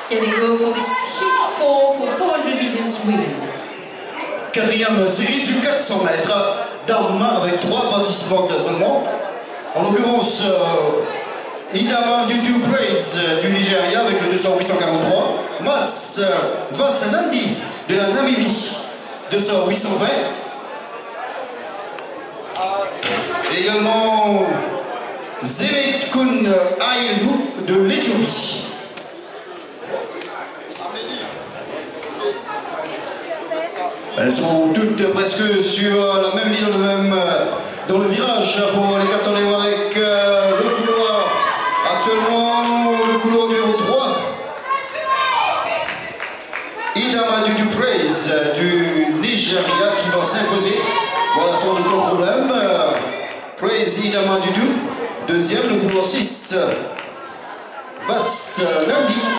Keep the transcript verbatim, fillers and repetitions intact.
Here they go for this heat four for four hundred meters women. Quatrième série du quatre cents mètres dames avec trois participantes seulement. En l'occurrence, euh, Idama Dudu Praise du Nigeria avec le deux cents huit cent quarante-trois. Mas Vasanandi de la Namibie, deux cents huit cent vingt. Également Zemet Kun Aïlou de l'Éthiopie. Elles sont toutes presque sur la même ligne, le même dans le virage pour les quatre cents léo avec euh, le couloir. Actuellement, le couloir numéro trois. Idama Dudu Praise du Nigeria qui va s'imposer. Voilà, sans aucun problème. Praise Idama Dudu. Deuxième, le couloir six. Vas Nandi.